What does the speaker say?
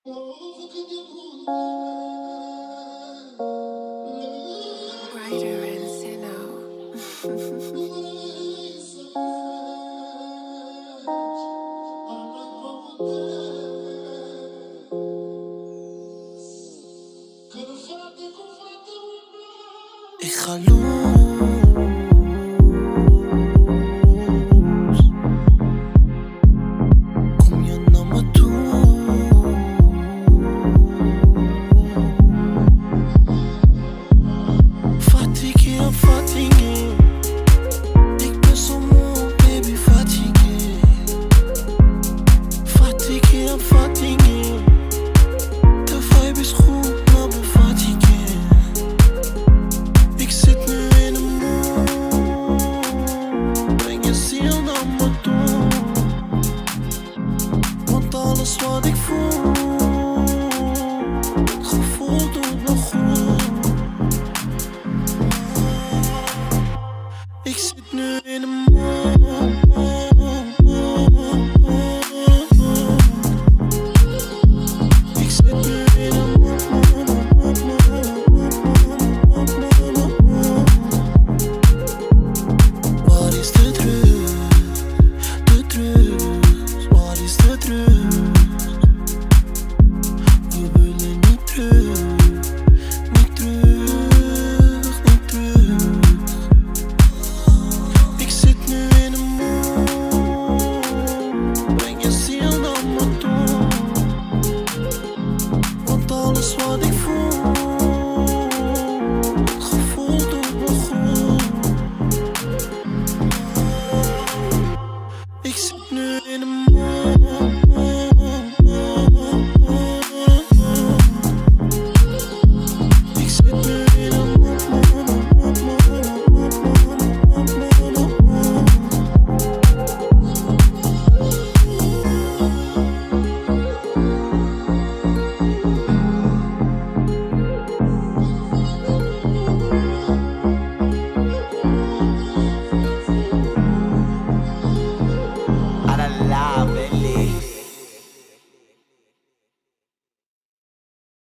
Writer and Sino. Ik ga los. Kom je naar me toe? Fatigué, fatigué. Ik ben zo moe, baby, fatigué. Fatigué, fatigué. De vibe is goed, maar ben fatigué. Ik zit nu in een mood. Breng je ziel naar me toe. Want alles wat ik voel, het gevoel doet me goed. Ik zit nu in een mood. Ik zit nu in een mood. Wat is de druk? De druk. Wat is de druk? We willen niet terug. Niet terug, niet terug. Ik zit nu in een mood. Breng je ziel naar me toe. Want alles wat ik voel,